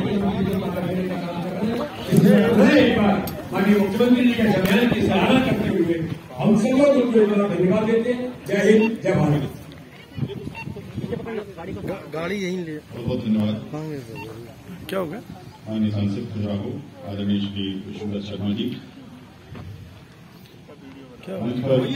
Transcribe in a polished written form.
एक बार माननीय मुख्यमंत्री जी के अभियान की सराहना करते हुए हम सब लोग उनको धन्यवाद देते हैं। जय हिंद, जय भारत। गाड़ी यहीं ले। बहुत धन्यवाद। क्या हो गया? माननीय सांसद खजुराहो आदरणीय श्री विष्णुदत्त शर्मा जी।